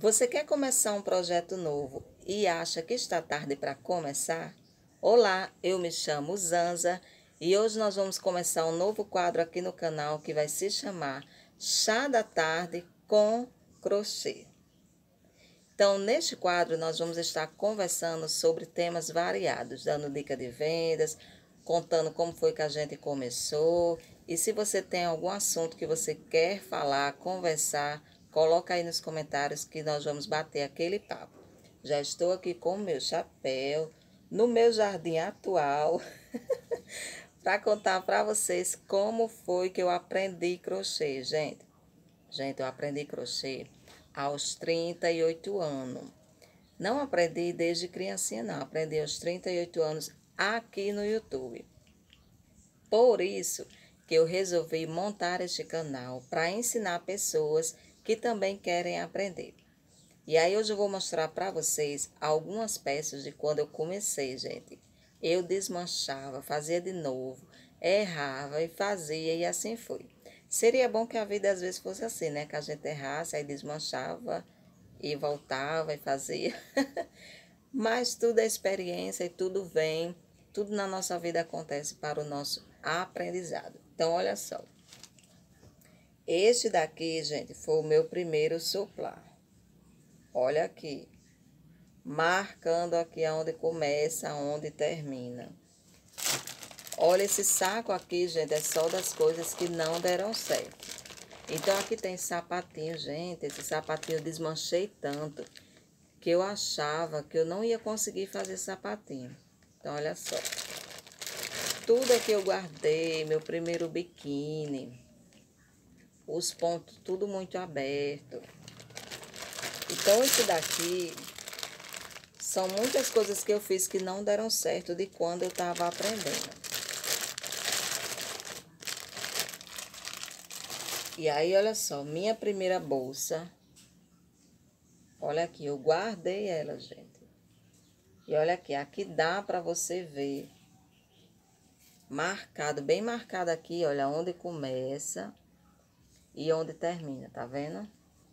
Você quer começar um projeto novo e acha que está tarde para começar? Olá, eu me chamo Zanza e hoje nós vamos começar um novo quadro aqui no canal que vai se chamar Chá da Tarde com Crochê. Então, neste quadro, nós vamos estar conversando sobre temas variados, dando dica de vendas, contando como foi que a gente começou. E se você tem algum assunto que você quer falar, conversar, coloca aí nos comentários que nós vamos bater aquele papo. Já estou aqui com o meu chapéu, no meu jardim atual, para contar para vocês como foi que eu aprendi crochê, gente. Gente, eu aprendi crochê aos 38 anos. Não aprendi desde criancinha, não. Aprendi aos 38 anos aqui no YouTube. Por isso que eu resolvi montar este canal para ensinar pessoas que também querem aprender. E aí hoje eu vou mostrar para vocês algumas peças de quando eu comecei, gente. Eu desmanchava, fazia de novo, errava e fazia e assim foi. Seria bom que a vida às vezes fosse assim, né? Que a gente errasse, aí desmanchava e voltava e fazia. Mas tudo é experiência e tudo vem, tudo na nossa vida acontece para o nosso aprendizado. Então, olha só. Este daqui, gente, foi o meu primeiro soplar. Olha aqui. Marcando aqui aonde começa, aonde termina. Olha esse saco aqui, gente, é só das coisas que não deram certo. Então, aqui tem sapatinho, gente. Esse sapatinho eu desmanchei tanto que eu achava que eu não ia conseguir fazer sapatinho. Então, olha só. Tudo aqui eu guardei, meu primeiro biquíni. Os pontos tudo muito aberto. Então, esse daqui são muitas coisas que eu fiz que não deram certo de quando eu estava aprendendo. E aí, olha só, minha primeira bolsa. Olha aqui, eu guardei ela, gente. E olha aqui, aqui dá para você ver. Marcado, bem marcado aqui, olha, onde começa e onde termina, tá vendo?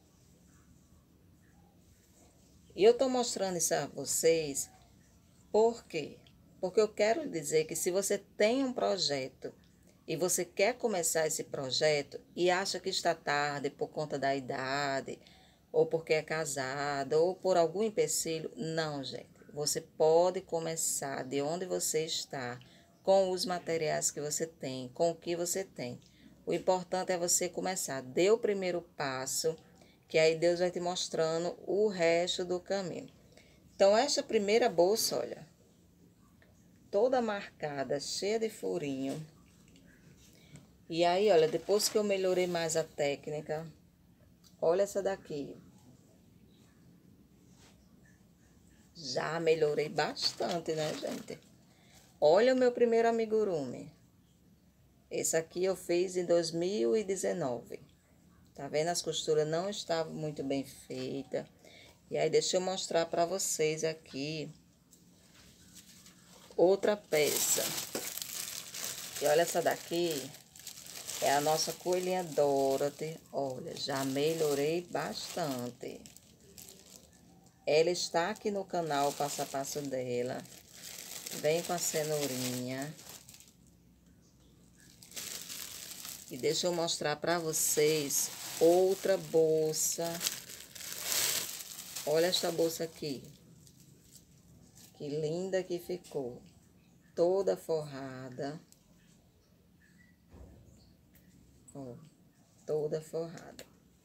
E eu tô mostrando isso a vocês, por quê? Porque eu quero dizer que se você tem um projeto e você quer começar esse projeto e acha que está tarde por conta da idade, ou porque é casada, ou por algum empecilho, não, gente. Você pode começar de onde você está, com os materiais que você tem, com o que você tem. O importante é você começar. Dê o primeiro passo, que aí Deus vai te mostrando o resto do caminho. Então, esta primeira bolsa, olha, toda marcada, cheia de furinho. E aí, olha, depois que eu melhorei mais a técnica, olha essa daqui. Já melhorei bastante, né, gente? Olha o meu primeiro amigurumi. Esse aqui eu fiz em 2019. Tá vendo? As costuras não estavam muito bem feitas. E aí, deixa eu mostrar pra vocês aqui outra peça. E olha essa daqui. É a nossa coelhinha Dorothy. Olha, já melhorei bastante. Ela está aqui no canal, o passo a passo dela. Vem com a cenourinha. E deixa eu mostrar para vocês outra bolsa. Olha esta bolsa aqui. Que linda que ficou. Toda forrada. Ó, toda forrada.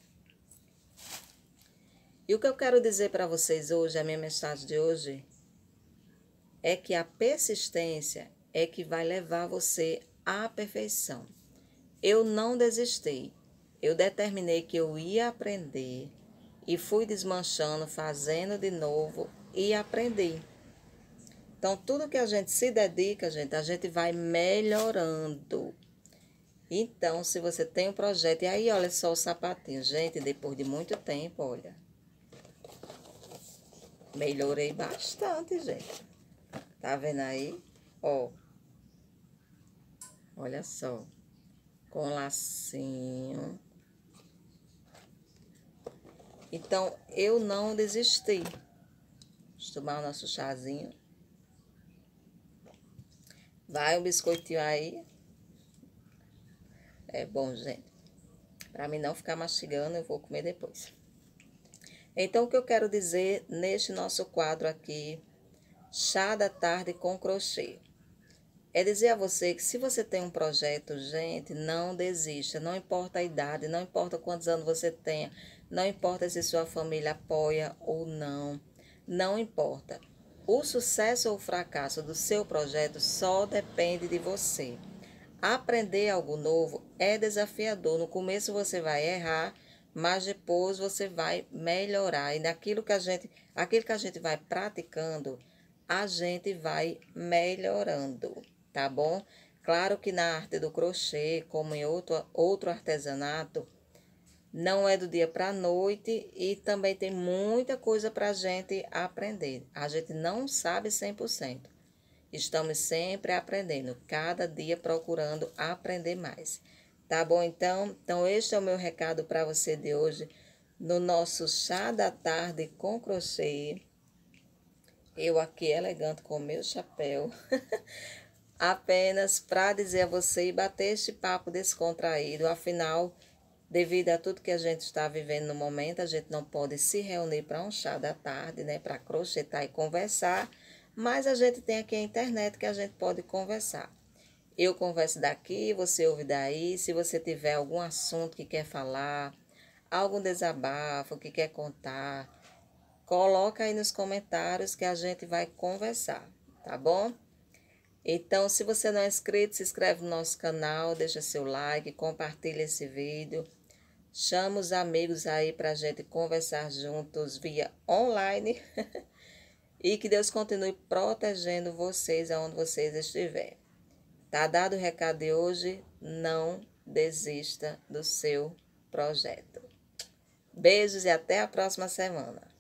E o que eu quero dizer para vocês hoje, a minha mensagem de hoje, é que a persistência é que vai levar você à perfeição. Eu não desisti. Eu determinei que eu ia aprender e fui desmanchando, fazendo de novo e aprendi. Então, tudo que a gente se dedica, gente, a gente vai melhorando. Então, se você tem um projeto, e aí, olha só o sapatinho. Gente, depois de muito tempo, olha. Melhorei bastante, gente. Tá vendo aí? Ó. Olha só. Com lacinho. Então, eu não desisti. Vamos tomar o nosso chazinho. Vai o biscoitinho aí. É bom, gente. Para mim não ficar mastigando, eu vou comer depois. Então, o que eu quero dizer neste nosso quadro aqui, chá da tarde com crochê, é dizer a você que se você tem um projeto, gente, não desista. Não importa a idade, não importa quantos anos você tenha, não importa se sua família apoia ou não, não importa. O sucesso ou o fracasso do seu projeto só depende de você. Aprender algo novo é desafiador. No começo você vai errar, mas depois você vai melhorar. E aquilo que a gente vai praticando, a gente vai melhorando, tá bom? Claro que na arte do crochê, como em outro artesanato, não é do dia para a noite e também tem muita coisa para a gente aprender. A gente não sabe 100%. Estamos sempre aprendendo, cada dia procurando aprender mais. Tá bom, então? Então, este é o meu recado para você de hoje, no nosso chá da tarde com crochê. Eu aqui elegante com o meu chapéu. Apenas para dizer a você e bater este papo descontraído. Afinal, devido a tudo que a gente está vivendo no momento, a gente não pode se reunir para um chá da tarde, né? Para crochetar e conversar. Mas a gente tem aqui a internet que a gente pode conversar. Eu converso daqui, você ouve daí. Se você tiver algum assunto que quer falar, algum desabafo que quer contar, coloca aí nos comentários que a gente vai conversar, tá bom? Então, se você não é inscrito, se inscreve no nosso canal, deixa seu like, compartilha esse vídeo. Chama os amigos aí para a gente conversar juntos via online. E que Deus continue protegendo vocês aonde vocês estiverem. Tá dado o recado de hoje? Não desista do seu projeto. Beijos e até a próxima semana.